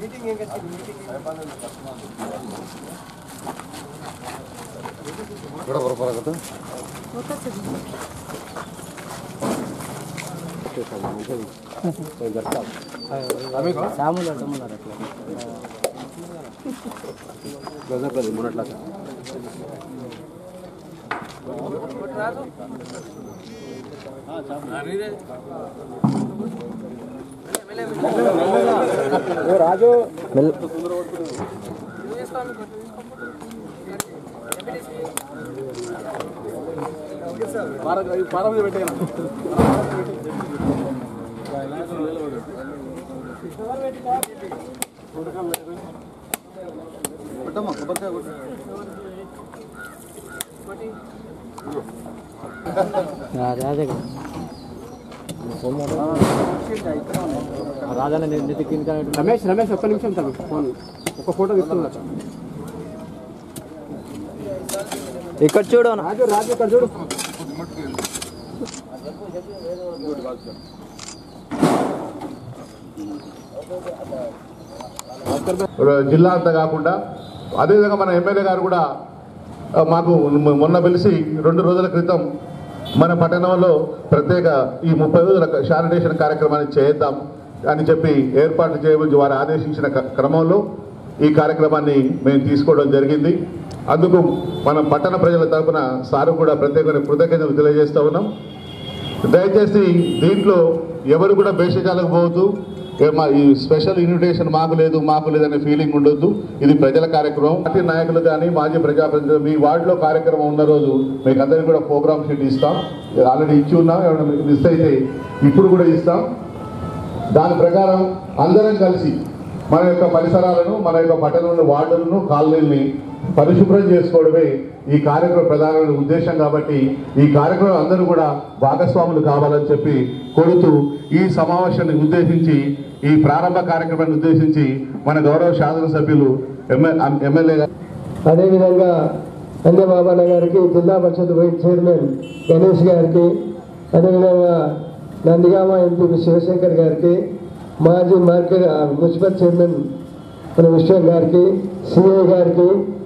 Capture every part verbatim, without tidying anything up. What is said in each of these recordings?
రాజు రాజా రమేష్ రమేష్ ఒక్క నిమిషం తను ఫోన్ ఒక ఫోటో తీసుకున్నా ఇక్కడ చూడు రాజు రాజు ఇక్కడ చూడు. జిల్లా అంతా కాకుండా అదేవిధంగా మన ఎమ్మెల్యే గారు కూడా మాకు మొన్న పిలిచి రెండు రోజుల క్రితం మన పట్టణంలో ప్రత్యేక ఈ ముప్పై రోజుల శానిటేషన్ కార్యక్రమాన్ని చేద్దాం అని చెప్పి ఏర్పాటు చేయవచ్చు వారు ఆదేశించిన క్రమంలో ఈ కార్యక్రమాన్ని మేము తీసుకోవడం జరిగింది. అందుకు మనం పట్టణ ప్రజల తరఫున సారు కూడా ప్రత్యేకమైన కృతజ్ఞతలు తెలియజేస్తూ ఉన్నాం. దయచేసి దీంట్లో ఎవరు కూడా భేషజాలకు పోవద్దు. మా ఈ స్పెషల్ ఇన్విటేషన్ మాకు లేదు మాకు లేదనే ఫీలింగ్ ఉండొద్దు. ఇది ప్రజల కార్యక్రమం. పార్టీ నాయకులు కానీ మాజీ ప్రజాప్రతినిధులు మీ వార్డులో కార్యక్రమం ఉన్న రోజు మీకు అందరికీ కూడా ప్రోగ్రామ్ షీట్ ఇస్తాం. ఆల్రెడీ ఇచ్చి ఉన్నాం. ఏమైనా మిస్ అయితే ఇప్పుడు కూడా ఇస్తాం. దాని ప్రకారం అందరం కలిసి మన యొక్క పరిసరాలను మన యొక్క పట్టణంలో వార్డులను కాలనీల్ని పరిశుభ్రం చేసుకోవడమే ఈ కార్యక్రమం ప్రధానమైన ఉద్దేశం. కాబట్టి ఈ కార్యక్రమం అందరూ కూడా భాగస్వాములు కావాలని చెప్పి కోరుతూ ఈ సమావేశాన్ని ఉద్దేశించి ఈ ప్రారంభ కార్యక్రమాన్ని ఉద్దేశించి మన గౌరవ శాసనసభ్యులు ఎమ్మెల్యే గారు అదేవిధంగా అన్నబాబన్న గారికి, జిల్లా పరిషత్ వైస్ చైర్మన్ గణేష్ గారికి, అదేవిధంగా నందిగామ ఎంపీ శివశంకర్ గారికి, మాజీ మార్కెట్ మున్సిపల్ చైర్మన్ మన విశ్వం గారికి, సిఐ గారికి,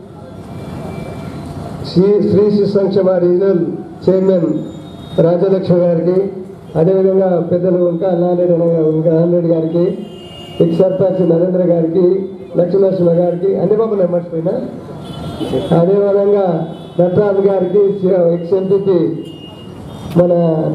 శ్రీ శ్రీ శిశు సంక్షేమ రీజనల్ చైర్మన్ రాజలక్ష్మి గారికి, అదేవిధంగా పెద్దలు ఇంకా నాన్నరెడ్డి ఇంకా నాన్నరెడ్డి గారికి, ఎక్స్ సర్పంచ్ నరేంద్ర గారికి, లక్ష్మీనరసింహ గారికి, అన్ని బాబు మర్చిపోయినా, అదేవిధంగా నటరాజు గారికి, ఎక్స్ ఎంపీ మన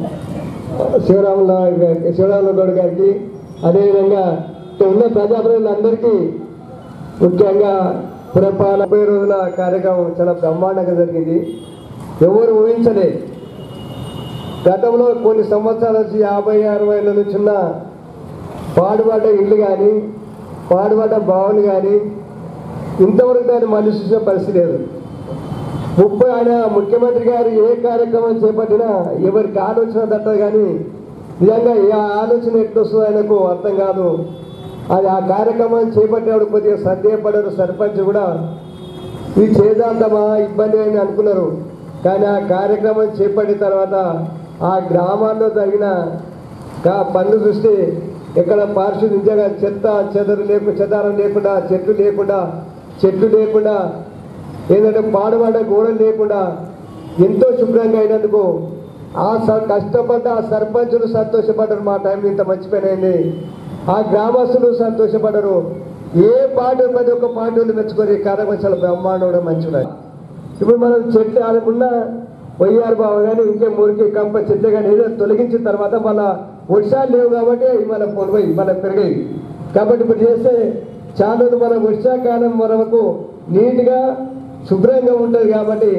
శివరాముల శివరాముల గౌడ్ గారికి, అదేవిధంగా ఉన్న ప్రజాప్రతినిధులందరికీ, ముఖ్యంగా పురపాలన ముప్పై రోజుల కార్యక్రమం చాలా బ్రహ్మాండంగా జరిగింది. ఎవరు ఊహించలేదు. గతంలో కొన్ని సంవత్సరాల నుంచి యాభై అరవై ఏళ్ళ నుంచి ఉన్న పాడుబడ్డ ఇళ్ళు కానీ పాడుబడ్డ బావులు కానీ ఇంతవరకు దాన్ని మళ్ళీ చూసే పరిస్థితి లేదు. ముప్పై ఆయన ముఖ్యమంత్రి గారు ఏ కార్యక్రమం చేపట్టినా ఎవరికి ఆలోచన తట్టదు. కానీ నిజంగా ఏ ఆలోచన ఎట్లొస్తుందో ఆయనకు అర్థం కాదు. అది ఆ కార్యక్రమాన్ని చేపట్టేవాడు కొద్దిగా సందేహపడ్డారు. సర్పంచ్ కూడా ఇది చేద్దాంతమా ఇబ్బంది అని అనుకున్నారు. కానీ ఆ కార్యక్రమం చేపట్టిన తర్వాత ఆ గ్రామాల్లో జరిగిన పనులు చూస్తే ఎక్కడ పారిశుద్ధ్యంగా చెత్త చెదరు లేకుండా చెదారం లేకుండా చెట్లు లేకుండా చెట్లు లేకుండా ఏంటంటే పాడుబడ్డ గోడలు లేకుండా ఎంతో శుభ్రంగా అయినందుకు ఆ కష్టపడ్డ ఆ సర్పంచులు సంతోషపడ్డారు. మా టైంలో ఇంత మర్చిపోయినాయండి. ఆ గ్రామస్తులు సంతోషపడ్డారు. ఏ పార్టీ ప్రతి ఒక్క పార్టీలు మెచ్చుకొని కార్యక్రమం చాలా బ్రహ్మాండం మంచిగా. ఇప్పుడు మనం చెట్లు ఆడకుండా వైఆర్ బాబు కానీ ఇంకే మురికి కంప చెట్లు కానీ ఏదో తొలగించిన తర్వాత మళ్ళీ వర్షాలు లేవు కాబట్టి మన పొడిపోయి మన పెరిగాయి. కాబట్టి ఇప్పుడు చేస్తే చాలా మన వర్షాకాలం వరకు నీట్గా శుభ్రంగా ఉంటుంది. కాబట్టి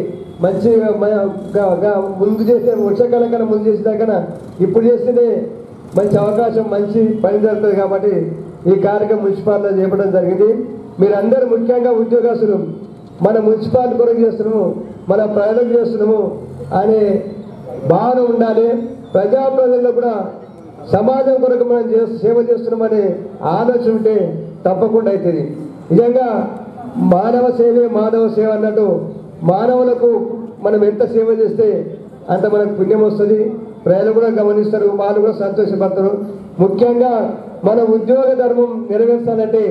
మంచిగా ముందు చేసే వర్షాకాలం కన్నా ముందు చేసిన కన్నా ఇప్పుడు చేస్తేనే మంచి అవకాశం మంచి పని జరుగుతుంది. కాబట్టి ఈ కార్యక్రమం మున్సిపాలిటీలో చేపట్టడం జరిగింది. మీరందరూ ముఖ్యంగా ఉద్యోగస్తులు మన మున్సిపాలిటీ కొరకు చేస్తున్నాము, మన ప్రజలకు చేస్తున్నాము అనే భావన ఉండాలి. ప్రజాప్రతినిధులకు కూడా సమాజం కొరకు మనం సేవ చేస్తున్నామనే ఆలోచన ఉంటే తప్పకుండా అవుతుంది. నిజంగా మానవ సేవే మాధవ సేవ అన్నట్టు మానవులకు మనం ఎంత సేవ చేస్తే అంత మనకు పుణ్యం వస్తుంది. ప్రజలు కూడా గమనిస్తారు, వాళ్ళు కూడా సంతోషపడతారు. ముఖ్యంగా మన ఉద్యోగ ధర్మం నెరవేర్చాలంటే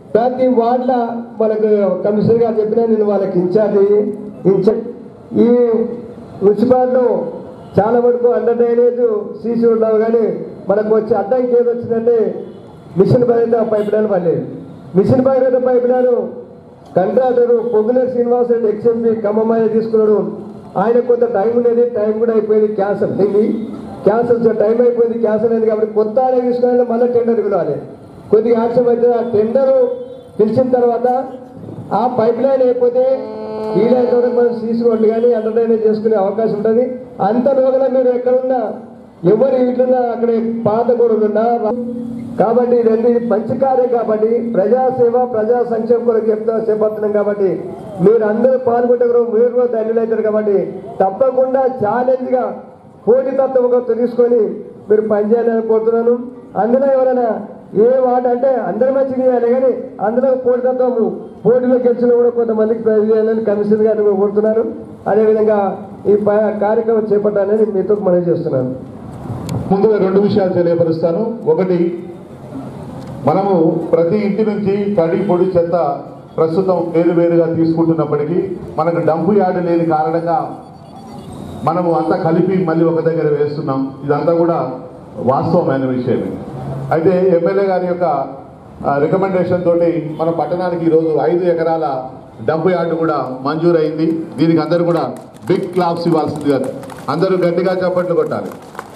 ప్రతి వార్డుల మనకు కమిషనర్ గారు చెప్పినా నేను వాళ్ళకి ఇన్ఛార్జ్ ఇన్ఛార్జ్ ఈ మున్సిపాలిటీలో చాలా వరకు అండర్ డ్రైనేజ్ సీసీ ఉండవు, కానీ మనకు వచ్చే అడ్డంకి ఏది వచ్చిందంటే మిషన్ భగీరథ పైప్ లైన్ పడలేదు. Mission Bhagiratha pipe line contractor Ponguleti Srinivas Reddy ex MP Khammam ఆయన తీసుకున్నాడు. ఆయన కొంత టైం ఉండేది, టైం కూడా అయిపోయింది, క్యాన్సల్ అయింది. క్యాన్సల్ టైం అయిపోయింది, క్యాన్సల్ అయింది కాబట్టి కొత్త ఆయన తీసుకుని మళ్ళీ టెండర్ పిలవాలి. కొద్దిగా యాక్షన్ అయితే ఆ టెండరు పిలిచిన తర్వాత ఆ పైప్ లైన్ అయిపోతే వీలైతే మనం సీసీ రోడ్లు కానీ అండర్ డ్రైనేజ్ చేసుకునే అవకాశం ఉంటుంది. అంత లోగల మీరు ఎక్కడున్నా ఎవరు ఇంట్లోన్నా అక్కడ పాత గొడవలున్నా కాబట్టి ఇదండి మంచి కార్యం కాబట్టి ప్రజాసేవ ప్రజా సంక్షేమం కొరకు చెప్తా చేపడుతున్నాం కాబట్టి మీరు అందరూ పాల్గొంటారు, మీరు కూడా ధన్యులు అవుతారు. కాబట్టి తప్పకుండా ఛాలెంజ్గా పోటీతత్వంగా తీసుకొని మీరు పనిచేయాలని కోరుతున్నాను. అందులో ఎవరైనా ఏ వాట అంటే అందరి మంచిగా చేయాలి, కానీ అందులో పోటీతత్వము పోటీలో గెలిచిన కూడా కొంతమందికి ప్రైజ్ చేయాలని కమిషనర్ గారిని కోరుతున్నారు. అదేవిధంగా ఈ కార్యక్రమం చేపట్టాలని మీతో మనం చేస్తున్నాను. ముందుగా రెండు విషయాలు తెలియపరుస్తాను. ఒకటి, మనము ప్రతి ఇంటి నుంచి తడి పొడి చెత్త ప్రస్తుతం వేరు వేరుగా తీసుకుంటున్నప్పటికీ మనకు డంపు యార్డు లేని కారణంగా మనము అంతా కలిపి మళ్ళీ ఒక దగ్గర వేస్తున్నాం. ఇదంతా కూడా వాస్తవమైన విషయమే. అయితే ఎమ్మెల్యే గారి యొక్క రికమెండేషన్ తోటి మన పట్టణానికి ఈరోజు ఐదు ఎకరాల డంపు యార్డు కూడా మంజూరైంది. దీనికి అందరూ కూడా బిగ్ క్లాప్స్ ఇవ్వాల్సింది కాదు, అందరూ గట్టిగా చప్పట్లు కొట్టాలి.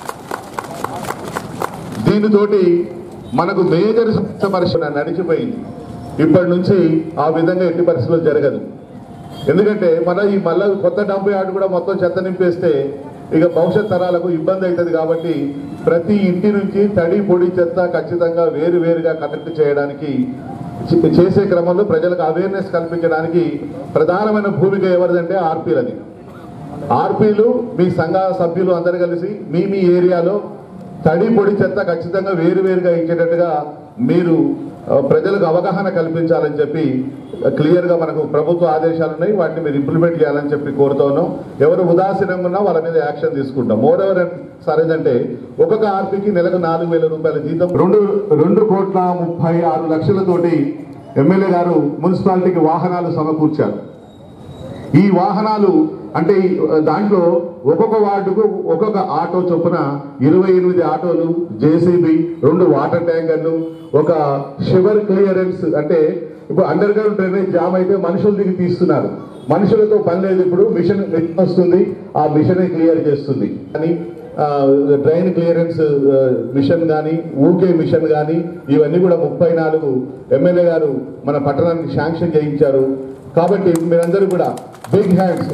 దీనితోటి మనకు మేజర్ పరిశ్రమ నడిచిపోయింది. ఇప్పటి నుంచి ఆ విధంగా ఎట్టి పరిస్థితుల్లో జరగదు. ఎందుకంటే మన ఈ మళ్ళీ కొత్త డంపు యార్డు కూడా మొత్తం చెత్త నింపేస్తే ఇక భవిష్యత్ తరాలకు ఇబ్బంది అవుతుంది. కాబట్టి ప్రతి ఇంటి నుంచి తడి పొడి చెత్త ఖచ్చితంగా వేరు వేరుగా కనెక్ట్ చేయడానికి చేసే క్రమంలో ప్రజలకు అవేర్నెస్ కల్పించడానికి ప్రధానమైన భూమిక ఎవరిదంటే ఆర్పీలది. ఆర్పీలు మీ సంఘ సభ్యులు అందరు కలిసి మీ మీ ఏరియాలో తడి పొడి చెత్త ఖచ్చితంగా వేరు వేరుగా ఇచ్చేటట్టుగా మీరు ప్రజలకు అవగాహన కల్పించాలని చెప్పి క్లియర్గా మనకు ప్రభుత్వ ఆదేశాలు ఉన్నాయి. వాటిని మీరు ఇంప్లిమెంట్ చేయాలని చెప్పి కోరుతా ఉన్నాం. ఎవరు ఉదాసీనంగా ఉన్నా వాళ్ళ మీద యాక్షన్ తీసుకుంటాం. మోర్ ఎవర్ సార్ ఏంటంటే ఒక్కొక్క ఆర్పీకి నెలకు నాలుగు వేల రూపాయల జీతం, రెండు రెండు కోట్ల ముప్పై ఆరు లక్షలతోటి ఎమ్మెల్యే గారు మున్సిపాలిటీకి వాహనాలు సమకూర్చారు. ఈ వాహనాలు అంటే దాంట్లో ఒక్కొక్క వార్డుకు ఒక్కొక్క ఆటో చొప్పున ఇరవై ఎనిమిది ఆటోలు, జేసీబీ, రెండు వాటర్ ట్యాంకర్లు, ఒక షివర్ క్లియరెన్స్ అంటే ఇప్పుడు అండర్ గ్రౌండ్ డ్రైనేజ్ జామ్ అయితే మనుషులు దిగి తీస్తున్నారు. మనుషులతో పని లేదు. ఇప్పుడు మిషన్ వస్తుంది, ఆ మిషనే క్లియర్ చేస్తుంది. కానీ డ్రైన్ క్లియరెన్స్ మిషన్ కానీ ఊకే మిషన్ కానీ ఇవన్నీ కూడా ముప్పై నాలుగు ఎమ్మెల్యే గారు మన పట్టణానికి శాంక్షన్ చేయించారు. కాబట్టి మీరందరూ కూడా బిగ్ హ్యాండ్స్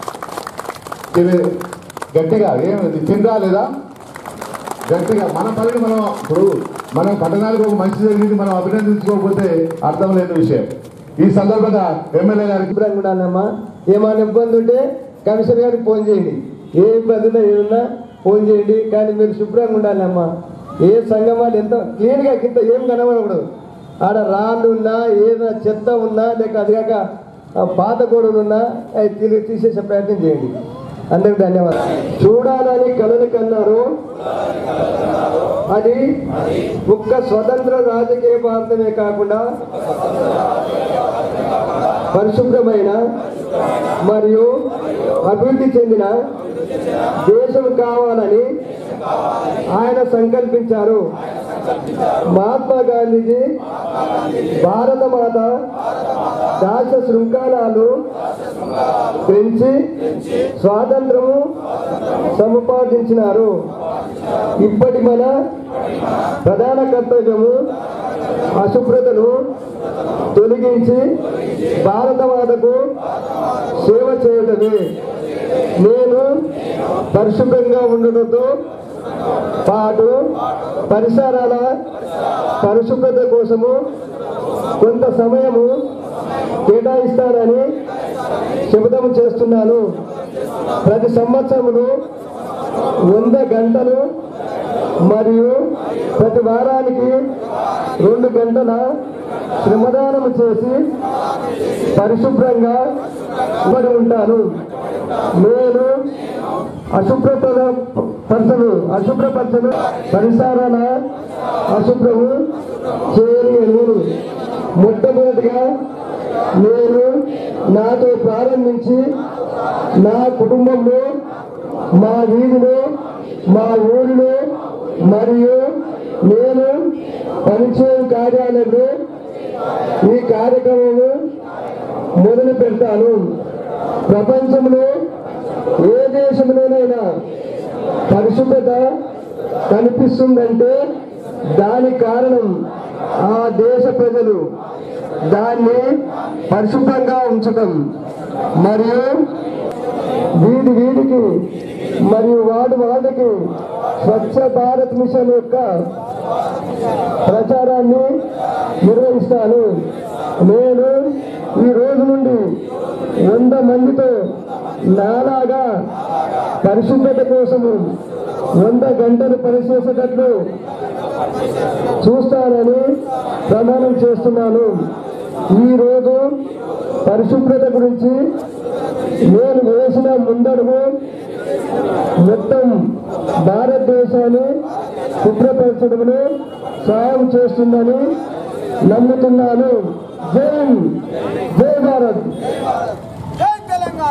గట్టిగా ఏమి తిందా లేదా గట్టిగా మన పనిని మనం ఇప్పుడు మనం పట్టణాలకు ఒక మంచి జరిగింది మనం అభినందించుకోకపోతే అర్థం లేని విషయం. ఈ సందర్భంగా ఎమ్మెల్యే గారికి ఉండాలమ్మా, ఏమైనా ఇబ్బంది ఉంటే కమిషనర్ గారికి ఫోన్ చేయండి, ఏ ఇబ్బందిలో ఏమన్నా ఫోన్ చేయండి. కానీ మీరు శుభ్రంగా ఉండాలమ్మా. ఏ సంఘం వాళ్ళు ఎంత క్లీన్గా కింద ఏం కనబడకూడదు. ఆడ రాళ్ళు ఉన్నా ఏదైనా చెత్త ఉన్నా లేక అదిగాక పాత గోడలు ఉన్నా అవి తిరిగి తీసేసే ప్రయత్నం చేయండి. అందరికి ధన్యవాదాలు. చూడాలని కలలు కన్నారు, అది ఒక్క స్వతంత్ర రాజకీయ భారతమే కాకుండా పరిశుభ్రమైన మరియు అభివృద్ధి చెందిన దేశం కావాలని ఆయన సంకల్పించారు. మహాత్మా గాంధీజీ భారత మాత దాస శృంఖలాలు పెంచి స్వాతంత్రము సముపార్జించినారు. ఇప్పటి మన ప్రధాన కర్తవ్యము అశుభ్రతను తొలగించి భారత మాతకు సేవ చేయడమే. నేను పరిశుభ్రంగా ఉండడంతో పాటు పరిసరాల పరిశుభ్రత కోసము కొంత సమయము కేటాయిస్తానని శపథం చేస్తున్నాను. ప్రతి సంవత్సరమును వంద గంటలు మరియు ప్రతి వారానికి రెండు గంటల శ్రమదానం చేసి పరిశుభ్రంగా పడి ఉంటాను. నేను అశుభ్రత పరచను అశుభ్రపరచను పరిసరాల అశుభ్రము చేయలేను. మొట్టమొదటిగా నేను నాతో ప్రారంభించి నా కుటుంబంలో, మా వీధిలో, మా ఊరిలో మరియు నేను పనిచేయ కార్యాలయంలో ఈ కార్యక్రమము మొదలు పెడతాను. ప్రపంచంలో ఏ దేశంలోనైనా పరిశుభ్రత కనిపిస్తుందంటే దానికి కారణం ఆ దేశ ప్రజలు దాన్ని పరిశుభ్రంగా ఉంచడం మరియు వీధి వీధికి మరియు వార్డు వార్డుకి స్వచ్ఛ భారత్ మిషన్ యొక్క ప్రచారాన్ని నిర్వహిస్తాను. నేను ఈ రోజు నుండి వంద మందితో నాలాగా పరిశుభ్రత కోసము వంద గంటలు పనిచేసేటట్లు చూస్తానని ప్రమాణం చేస్తున్నాను. ఈరోజు పరిశుభ్రత గురించి నేను వేసిన ముందడుగు మొత్తం భారతదేశాన్ని శుభ్రపరచడంలో సహాయం చేస్తుందని నమ్ముతున్నాను. జై జై భారత్, జై తెలంగాణ.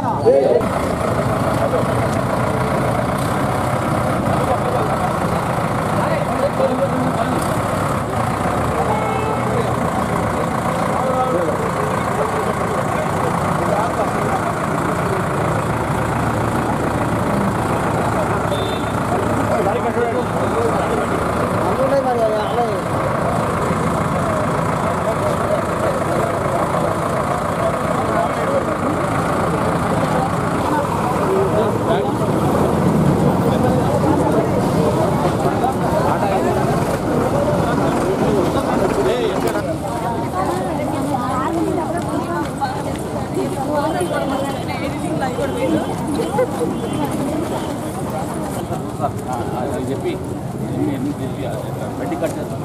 చెప్పి బట్టి కట్టారు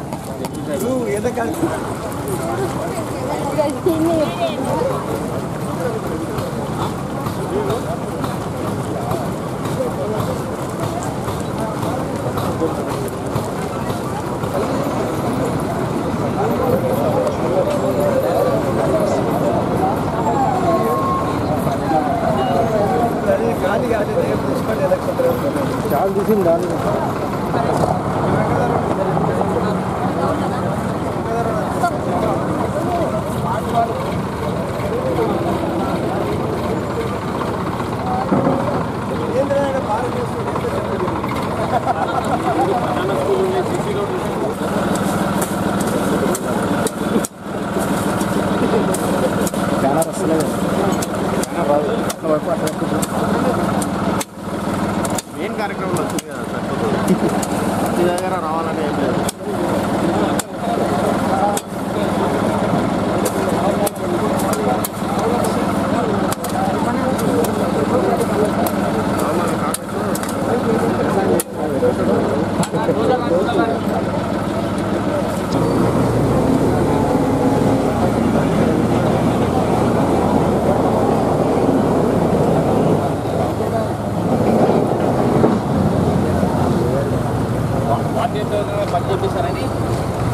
చాలా తీసింది దాని చాలా వస్తలేదు మెయిన్ కార్యక్రమంలో వచ్చింది కదా సార్, మీ దగ్గర రావాలని ఏం లేదు. పని చెప్పేశారని